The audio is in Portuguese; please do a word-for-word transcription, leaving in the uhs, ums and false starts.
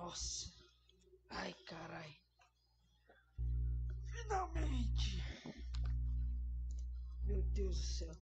Nossa. Ai, carai. Finalmente. Meu Deus do céu.